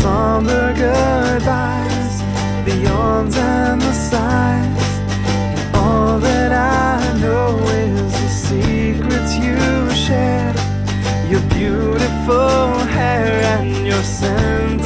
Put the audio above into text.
somber goodbyes, the yawns and the sighs. And all that I know is the secrets you shared, your beautiful hair and your scent